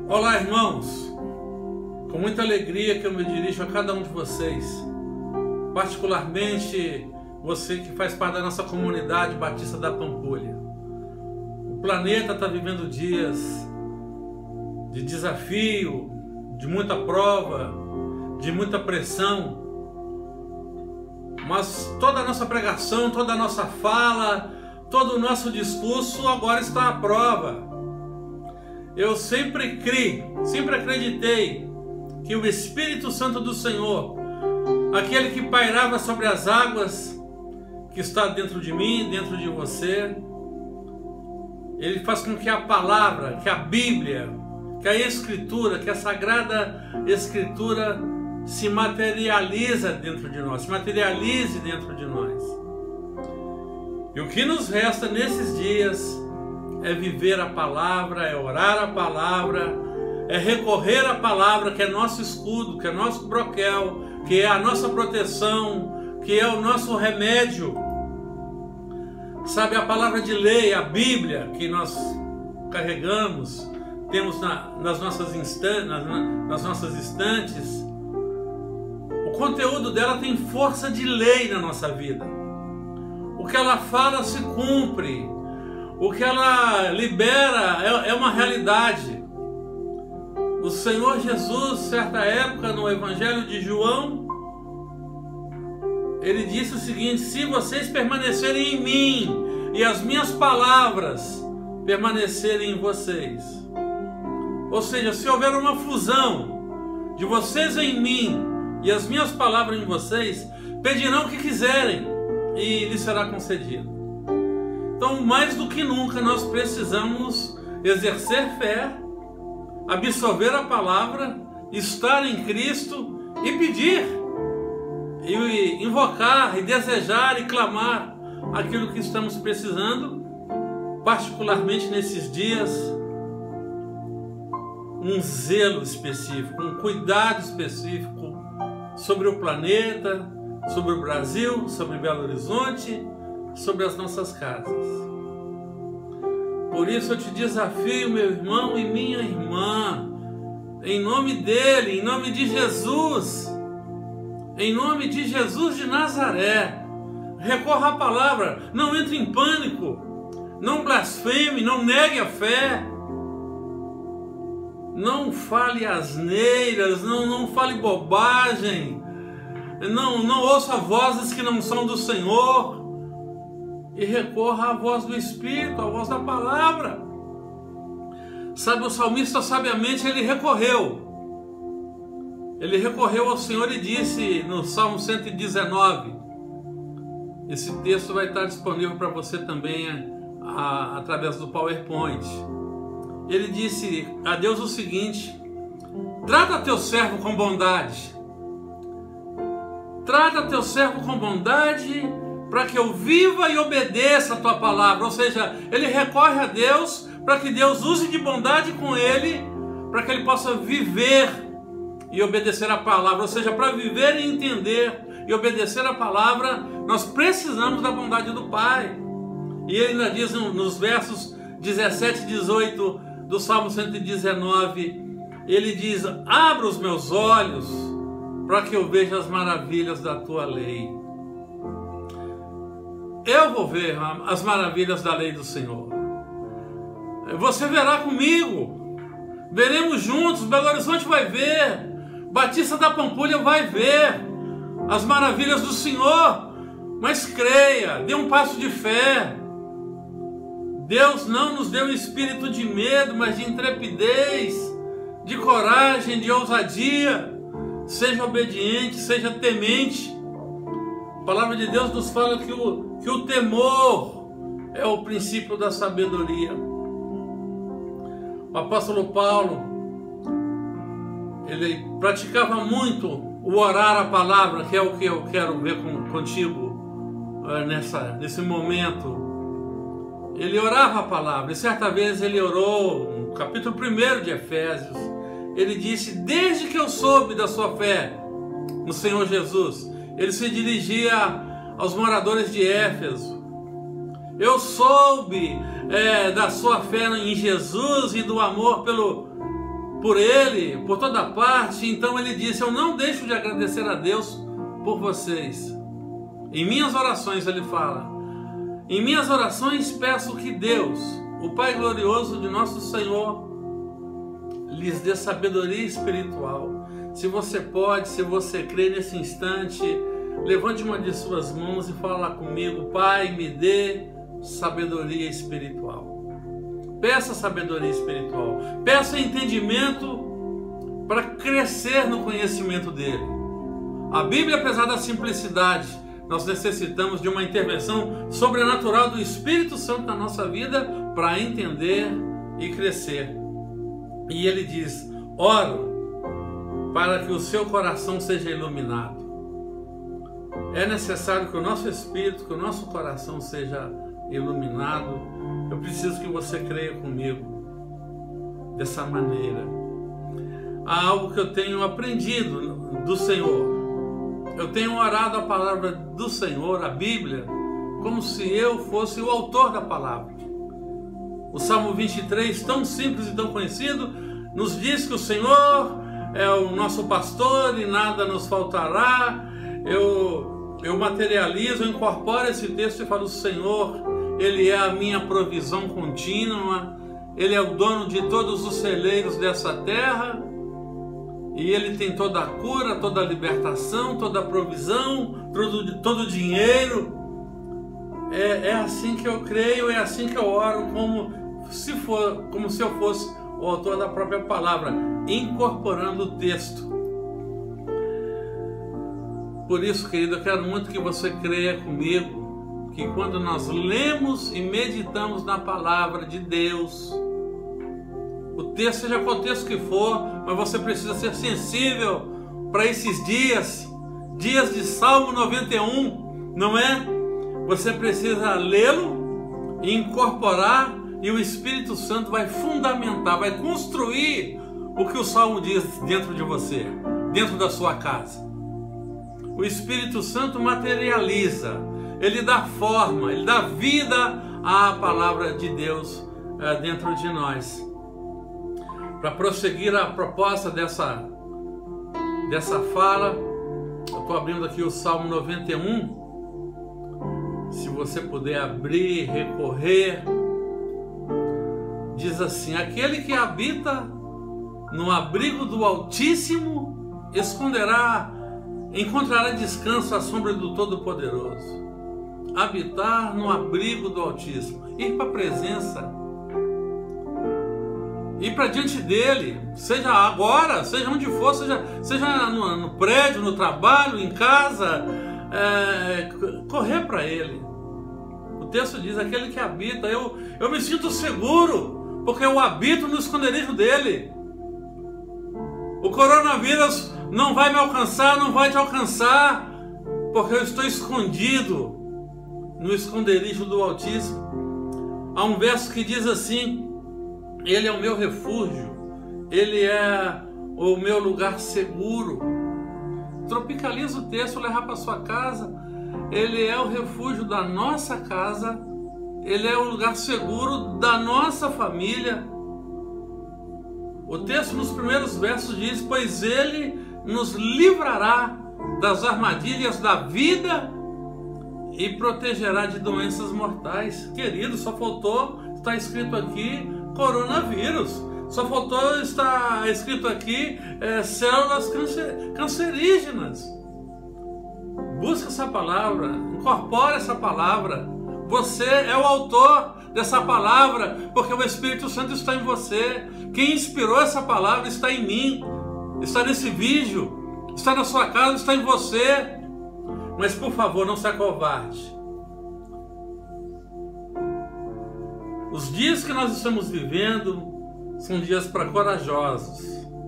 Olá, irmãos, com muita alegria que eu me dirijo a cada um de vocês, particularmente você que faz parte da nossa comunidade Batista da Pampulha. O planeta está vivendo dias de desafio, de muita prova, de muita pressão, mas toda a nossa pregação, toda a nossa fala, todo o nosso discurso agora está à prova. Eu sempre criei, sempre acreditei que o Espírito Santo do Senhor, aquele que pairava sobre as águas, que está dentro de mim, dentro de você, ele faz com que a palavra, que a Bíblia, que a Escritura, que a Sagrada Escritura se materialize dentro de nós, E o que nos resta nesses dias é viver a palavra, é orar a palavra, é recorrer à palavra, que é nosso escudo, que é nosso broquel, que é a nossa proteção, que é o nosso remédio. Sabe, a palavra de lei, a Bíblia, que nós carregamos, temos nas nossas estantes, o conteúdo dela tem força de lei na nossa vida. O que ela fala se cumpre. O que ela libera é uma realidade. O Senhor Jesus, certa época, no Evangelho de João, ele disse o seguinte: se vocês permanecerem em mim e as minhas palavras permanecerem em vocês, ou seja, se houver uma fusão de vocês em mim e as minhas palavras em vocês, pedirão o que quiserem e lhes será concedido. Então, mais do que nunca, nós precisamos exercer fé, absorver a palavra, estar em Cristo e pedir, e invocar, e desejar, e clamar aquilo que estamos precisando, particularmente nesses dias, um zelo específico, um cuidado específico sobre o planeta, sobre o Brasil, sobre Belo Horizonte, sobre as nossas casas. Por isso eu te desafio, meu irmão e minha irmã, em nome dele, em nome de Jesus, em nome de Jesus de Nazaré, recorra à palavra, não entre em pânico, não blasfeme, não negue a fé, não fale asneiras, não fale bobagem, não ouça vozes que não são do Senhor, e recorra à voz do Espírito, à voz da palavra. Sabe, o salmista sabiamente ele recorreu ao Senhor e disse no Salmo 119, esse texto vai estar disponível para você também através do PowerPoint. Ele disse a Deus o seguinte: trata teu servo com bondade, trata teu servo com bondade, para que eu viva e obedeça a tua palavra. Ou seja, ele recorre a Deus para que Deus use de bondade com ele, para que ele possa viver e obedecer a palavra. Ou seja, para viver e entender e obedecer a palavra, nós precisamos da bondade do Pai. E ele ainda diz nos versos 17 e 18 do Salmo 119, ele diz: abra os meus olhos para que eu veja as maravilhas da tua lei. Eu vou ver as maravilhas da lei do Senhor. Você verá comigo. Veremos juntos. Belo Horizonte vai ver. Batista da Pampulha vai ver as maravilhas do Senhor. Mas creia, dê um passo de fé. Deus não nos deu espírito de medo, mas de intrepidez, de coragem, de ousadia. Seja obediente, seja temente. A palavra de Deus nos fala que o temor é o princípio da sabedoria. O apóstolo Paulo, ele praticava muito o orar a palavra, que é o que eu quero ver contigo nesse momento. Ele orava a palavra, e certa vez ele orou, no capítulo 1 de Efésios, ele disse: desde que eu soube da sua fé no Senhor Jesus. Ele se dirigia aos moradores de Éfeso: eu soube da sua fé em Jesus e do amor pelo por ele, por toda parte. Então ele disse: eu não deixo de agradecer a Deus por vocês. Em minhas orações, ele fala, em minhas orações peço que Deus, o Pai glorioso de nosso Senhor, lhes dê sabedoria espiritual. Se você pode, se você crê nesse instante, levante uma de suas mãos e fala comigo: Pai, me dê sabedoria espiritual. Peça sabedoria espiritual, peça entendimento para crescer no conhecimento dele. A Bíblia, apesar da simplicidade, nós necessitamos de uma intervenção sobrenatural do Espírito Santo na nossa vida para entender e crescer. E ele diz: oro para que o seu coração seja iluminado. É necessário que o nosso espírito, que o nosso coração seja iluminado. Eu preciso que você creia comigo dessa maneira. Há algo que eu tenho aprendido do Senhor. Eu tenho orado a palavra do Senhor, a Bíblia, como se eu fosse o autor da palavra. O Salmo 23, tão simples e tão conhecido, nos diz que o Senhor é o nosso pastor e nada nos faltará. Eu materializo, eu incorporo esse texto e falo: o Senhor, Ele é a minha provisão contínua, Ele é o dono de todos os celeiros dessa terra, e Ele tem toda a cura, toda a libertação, toda a provisão, todo o dinheiro. É assim que eu creio, é assim que eu oro, como se eu fosse o autor da própria palavra, incorporando o texto. Por isso, querido, eu quero muito que você creia comigo que quando nós lemos e meditamos na palavra de Deus, o texto, seja qual texto que for, mas você precisa ser sensível para esses dias de Salmo 91, não é? Você precisa lê-lo e incorporar, e o Espírito Santo vai fundamentar, vai construir o que o Salmo diz dentro de você, dentro da sua casa. O Espírito Santo materializa, ele dá forma, ele dá vida à palavra de Deus dentro de nós. Para prosseguir a proposta dessa fala, eu estou abrindo aqui o Salmo 91. Se você puder abrir, recorrer, diz assim: aquele que habita no abrigo do Altíssimo encontrará descanso à sombra do Todo-Poderoso. Habitar no abrigo do Altíssimo, ir para a presença, ir para diante dele, seja agora, seja onde for, seja no prédio, no trabalho, em casa, correr para ele. O texto diz: aquele que habita, eu me sinto seguro, porque eu habito no esconderijo dele. O coronavírus não vai me alcançar, não vai te alcançar, porque eu estou escondido no esconderijo do Altíssimo. Há um verso que diz assim: Ele é o meu refúgio, Ele é o meu lugar seguro. Tropicaliza o texto, leva para sua casa. Ele é o refúgio da nossa casa, Ele é o lugar seguro da nossa família. O texto nos primeiros versos diz: pois Ele nos livrará das armadilhas da vida e protegerá de doenças mortais. Querido, só faltou estar escrito aqui coronavírus, só faltou estar escrito aqui células cancerígenas. Busca essa palavra, incorpora essa palavra. Você é o autor dessa palavra, porque o Espírito Santo está em você. Quem inspirou essa palavra está em mim, está nesse vídeo, está na sua casa, está em você. Mas por favor, não se acovarde. Os dias que nós estamos vivendo são dias para corajosos,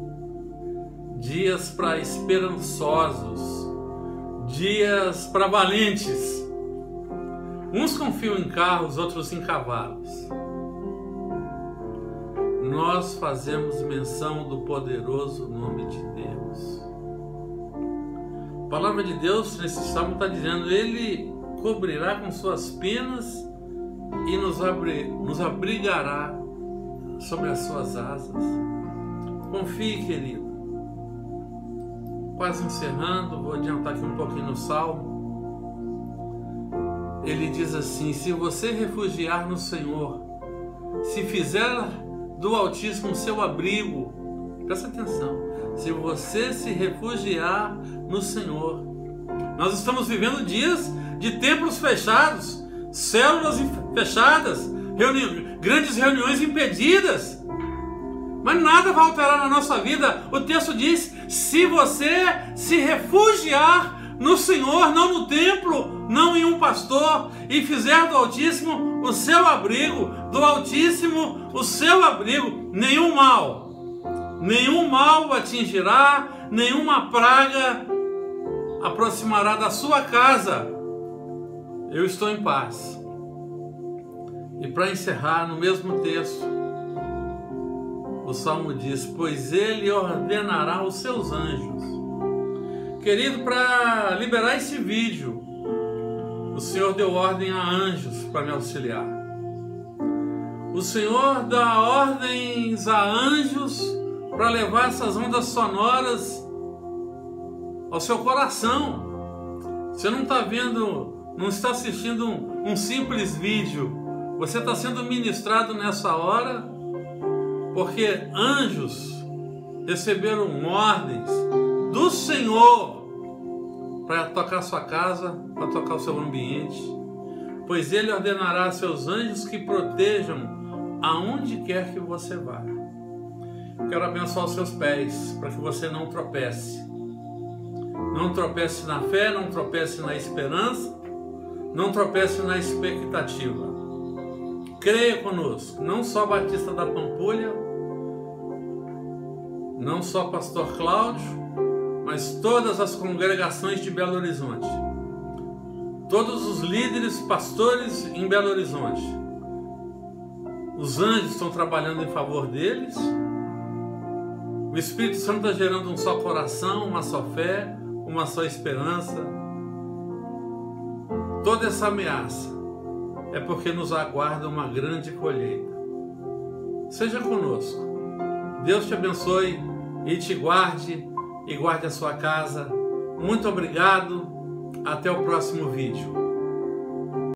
dias para esperançosos, dias para valentes. Uns confiam em carros, outros em cavalos. Nós fazemos menção do poderoso nome de Deus. A palavra de Deus nesse salmo está dizendo: Ele cobrirá com suas penas e nos abrigará sobre as suas asas. Confie, querido. Quase encerrando, vou adiantar aqui um pouquinho no Salmo. Ele diz assim: se você refugiar no Senhor, se fizer do Altíssimo seu abrigo, presta atenção, se você se refugiar no Senhor. Nós estamos vivendo dias de templos fechados, células fechadas, grandes reuniões impedidas, mas nada vai alterar na nossa vida. O texto diz: se você se refugiar no Senhor, não no templo, não em um pastor, e fizer do Altíssimo o seu abrigo, do Altíssimo o seu abrigo, nenhum mal o atingirá, nenhuma praga aproximará da sua casa. Eu estou em paz. E para encerrar, no mesmo texto, o Salmo diz: pois ele ordenará os seus anjos. Querido, para liberar esse vídeo, o Senhor deu ordem a anjos para me auxiliar. O Senhor dá ordens a anjos para levar essas ondas sonoras ao seu coração. Você não está vendo, não está assistindo um simples vídeo. Você está sendo ministrado nessa hora, porque anjos receberam ordens do Senhor para tocar sua casa, para tocar o seu ambiente. Pois ele ordenará a seus anjos que protejam aonde quer que você vá. Quero abençoar os seus pés para que você não tropece. Não tropece na fé, não tropece na esperança, não tropece na expectativa. Creia conosco, não só Batista da Pampulha, não só Pastor Cláudio, mas todas as congregações de Belo Horizonte, todos os líderes, pastores em Belo Horizonte. Os anjos estão trabalhando em favor deles. O Espírito Santo está gerando um só coração, uma só fé, uma só esperança. Toda essa ameaça é porque nos aguarda uma grande colheita. Seja conosco. Deus te abençoe e te guarde, e guarde a sua casa. Muito obrigado. Até o próximo vídeo.